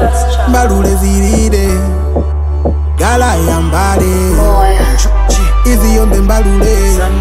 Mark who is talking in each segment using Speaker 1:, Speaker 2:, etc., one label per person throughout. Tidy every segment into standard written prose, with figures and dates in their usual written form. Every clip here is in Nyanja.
Speaker 1: Mbalule ziride Gala ya mbale Izi yombe mbalule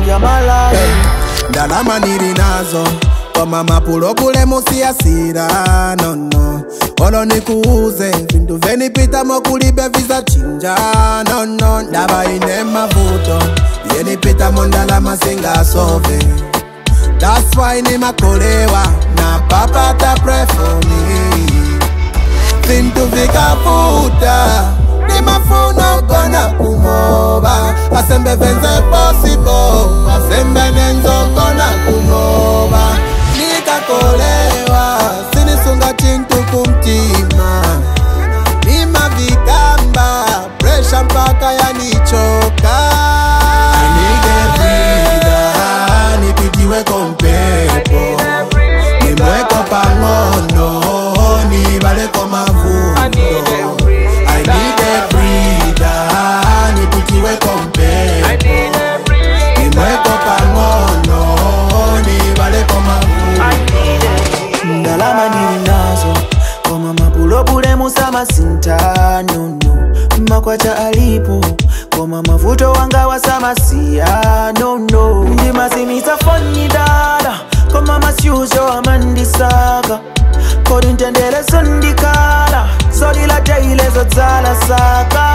Speaker 1: Ndalama niri nazo Kwa mama pulo kule musi asira No no Olo nikuuze Vindu veni pita mokulibe visa chinja No no Ndaba ine mavuto Yeni pita mondalama singa sove That's why ni makolewa Na papa ta pray for me Vindu vikafuta Ni mafuno gona kumoba Asembe venze possible Asembe nenzo gona kumoba Nika kolewa Sinisunga chintu kumtima Nima vikamba Pressure mpaka ya nichoka I need a breather Nipitiwe kompepo Nimweko pangono Nibale komavundo I need a breather Nipitiwe kompepo Nimweko pangono Nibale komavundo
Speaker 2: Ndalama nili nazo Kwa mama pulo bule musama sinta No no Makwata alipo Kwa mama vuto wanga wasama siya No no Ndima simita funny dada Kwa mama siujo amandisaka Kodi ntendele sundikala Sodi la jaile zotala saka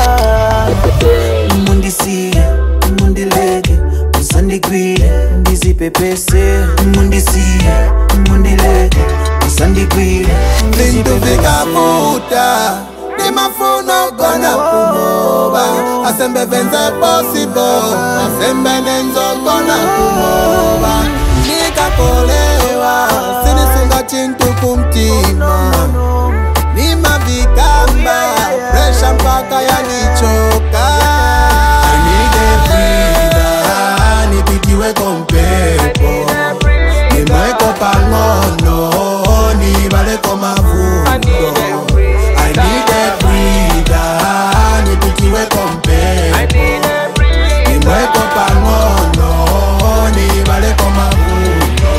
Speaker 2: Mundisi, mundilege Usandigwile, ndizipepese Mundisi, mundilege Usandigwile,
Speaker 1: Vindu vikafuta Ni mafuno gona kumoba Asembe venze possible Asembe nenzo gona kumoba Nika kolewa Sinisunga chintu kumtima Nima vikamba Pressure mpaka ya nichoka I need a breather Nipitiwe kompepo Nimweko pangono Nibale komavundo I need a breather Nipitiwe kompepo Nimweko pangono Nibale komavundo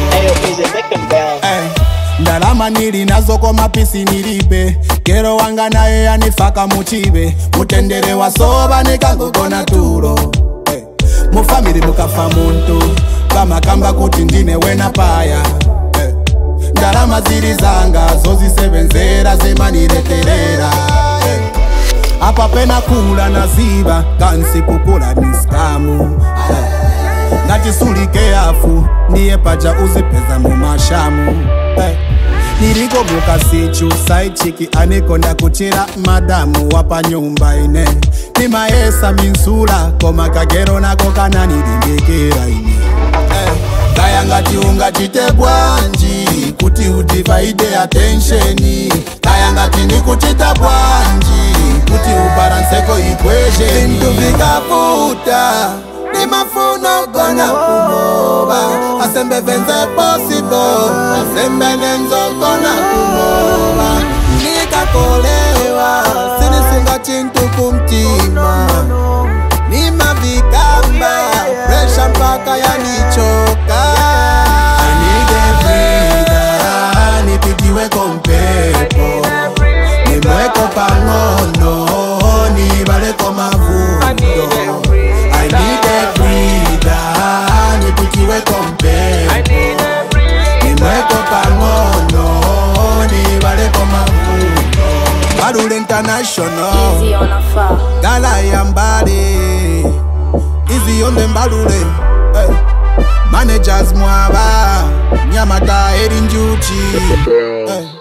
Speaker 1: Ndalama nili nazo kwa mapisi nilibe Kero wanga nae yanifaka muchibe Mutendere wa soba nikangogona turo Mufamili mukafa muntu Bamakamba kuti ndine wena paya Ndalama ziri zanga zozisebenzera zemanireterera Apa pena kula na ziba Kansi kukula niskamu Nachisulike afu Niye paja uzipeza mumashamu Niriko buka sichu Side chiki anikonda kuchira Madamu wapa nyumba ine Nimaesa minsula Koma kagero nako kana nirindekera ine Kaya ngati unga chite bwanji Kuti udivide attentioni Kaya ngati ni kuchita bwanji Kuti ubalanseko equation Vindu vikafuta Ni mafuno gona kumoba Asembe venze possible Asembe nenzo gona kumoba Nika kolewa Sinisunga chintu kumtima Nima vikamba Pressure mpaka ya nichoka I need a breather Nipitiwe kompepo Nimweko pangono Nibale komavundo I need a breather Nipitiwe kompepo Nimweko pangono Nibale komavundo Mbalule International
Speaker 3: Easy on a far
Speaker 1: Gala ya mbale Izi yonde mbalule Managers mwaba Nyamata erinjuchi